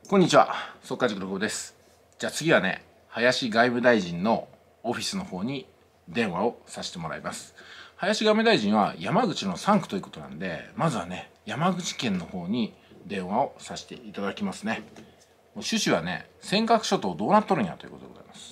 こんにちは、速稼塾の久保です。じゃあ次はね、林外務大臣のオフィスの方に電話をさせてもらいます。林外務大臣は山口の3区ということなんで、まずはね、山口県の方に電話をさせていただきますね。趣旨はね、尖閣諸島どうなっとるんやということでございます。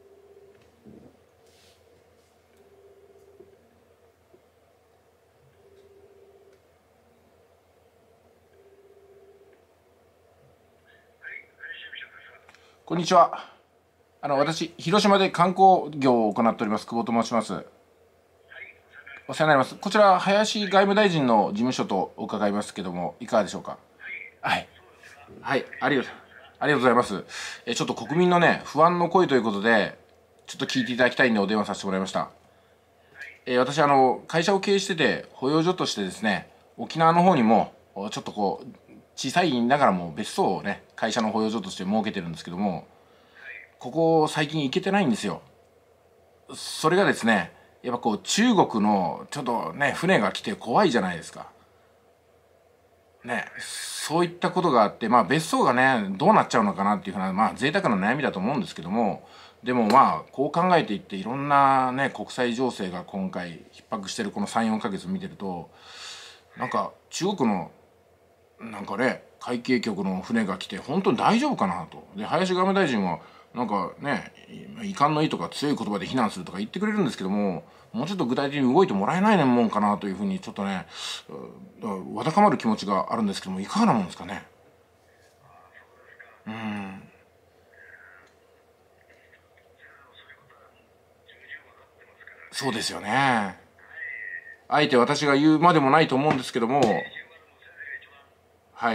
こんにちは。私、広島で観光業を行っております、久保と申します。お世話になります。こちら、林外務大臣の事務所と伺いますけども、いかがでしょうか。はい。はい、ありがとうございます。ちょっと国民のね、不安の声ということで、ちょっと聞いていただきたいんでお電話させてもらいました。私、会社を経営してて、保養所としてですね、沖縄の方にも、ちょっとこう、小さいながらも別荘をね、会社の保養所として設けてるんですけども、ここ最近行けてないんですよ。それがですね、やっぱこう中国のちょっとね船が来て怖いじゃないですか。ね、そういったことがあって、まあ別荘がねどうなっちゃうのかなっていうふうなまあ贅沢な悩みだと思うんですけども、でもまあこう考えていっていろんなね国際情勢が今回逼迫してるこの3、4ヶ月見てると、なんか中国のなんかね海警局の船が来て本当に大丈夫かなと。で林外務大臣はなんかね遺憾の意とか強い言葉で非難するとか言ってくれるんですけども、もうちょっと具体的に動いてもらえないもんかなというふうにちょっとねわだかまる気持ちがあるんですけども、いかがなもんですかね。うん、そうですよね。あえて私が言うまでもないと思うんですけども、はい、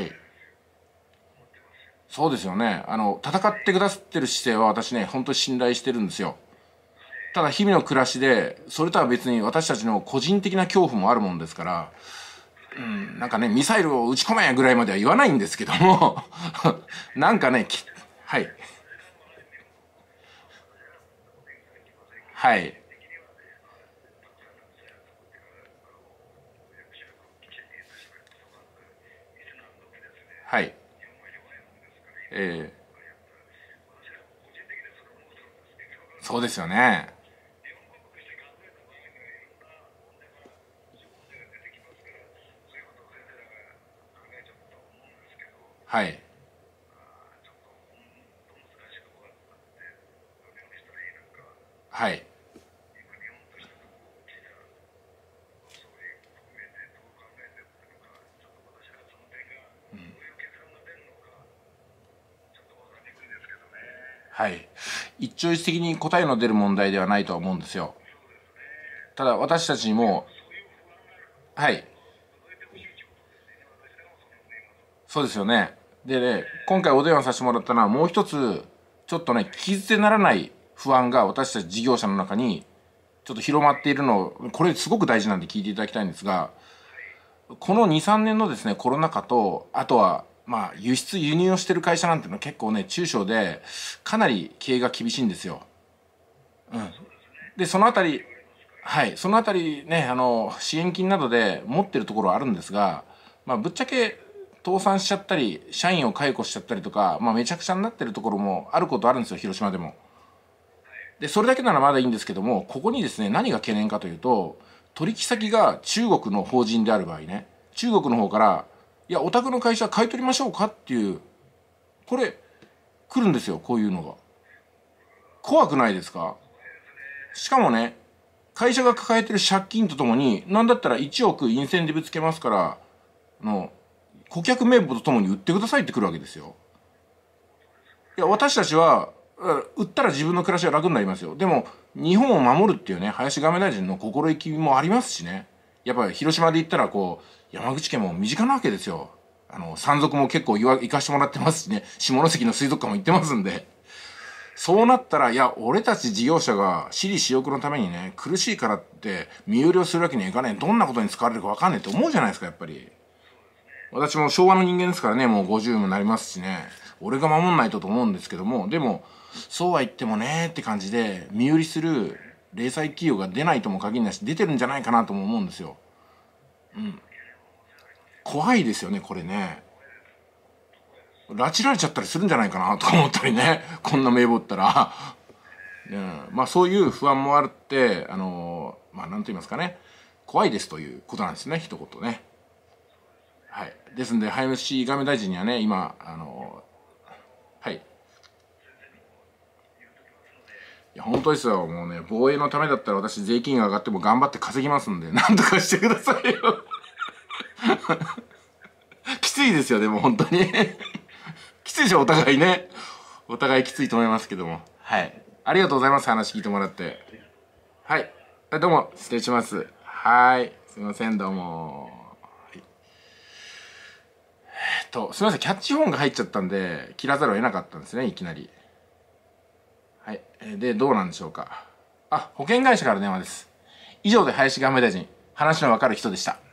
そうですよね。戦ってくださってる姿勢は私ね本当に信頼してるんですよ。ただ日々の暮らしでそれとは別に私たちの個人的な恐怖もあるもんですから、なんかねミサイルを撃ち込めぐらいまでは言わないんですけどもなんかねはいはいはいえそうですよね。はいはいはい一朝一夕に答えの出る問題ではないとは思うんですよ。ただ私たちにもはいそうですよね。でね今回お電話させてもらったのはもう一つちょっとね聞き捨てならない不安が私たち事業者の中にちょっと広まっているのを、これすごく大事なんで聞いていただきたいんですが、この2、3年のですね、コロナ禍と、あとは、まあ、輸出、輸入をしてる会社なんていうのは結構ね、中小で、かなり経営が厳しいんですよ。で、そのあたり、はい、そのあたりね、支援金などで持ってるところはあるんですが、まあ、ぶっちゃけ、倒産しちゃったり、社員を解雇しちゃったりとか、まあ、めちゃくちゃになってるところもあることあるんですよ、広島でも。で、それだけならまだいいんですけども、ここにですね、何が懸念かというと、取引先が中国の法人である場合ね、中国の方から、いや、お宅の会社買い取りましょうかっていう、これ、来るんですよ、こういうのが。怖くないですか。しかもね、会社が抱えてる借金とともに、なんだったら1億インセンティブつけますから、顧客名簿とともに売ってくださいって来るわけですよ。いや、私たちは、売ったら自分の暮らしは楽になりますよ。でも、日本を守るっていうね、林外務大臣の心意気もありますしね。やっぱり広島で言ったら、こう、山口県も身近なわけですよ。山賊も結構行かしてもらってますしね、下関の水族館も行ってますんで。そうなったら、いや、俺たち事業者が私利私欲のためにね、苦しいからって身売りをするわけにはいかねえ。どんなことに使われるかわかんねえって思うじゃないですか、やっぱり。私も昭和の人間ですからね、もう50もなりますしね、俺が守んないとと思うんですけども、でもそうは言ってもねって感じで身売りする零細企業が出ないとも限らないし、出てるんじゃないかなとも思うんですよ。怖いですよねこれね。 拉致られちゃったりするんじゃないかなとか思ったりね、こんな名簿ったら。うん、まあそういう不安もあってまあ何と言いますかね、怖いですということなんですね、一言ね。はい、ですんで林外務大臣にはね今はい、いや本当ですよ。もうね、防衛のためだったら私税金が上がっても頑張って稼ぎますんで、なんとかしてくださいよ。きついですよ、でも本当に。きついでしょ、お互いね。お互いきついと思いますけども。はい。ありがとうございます。話聞いてもらって。はい。どうも、失礼します。はい。すいません、どうも。はい、すいません、キャッチフォンが入っちゃったんで、切らざるを得なかったんですね、いきなり。はい。で、どうなんでしょうか。あ、保険会社から電話です。以上で林外務大臣、話のわかる人でした。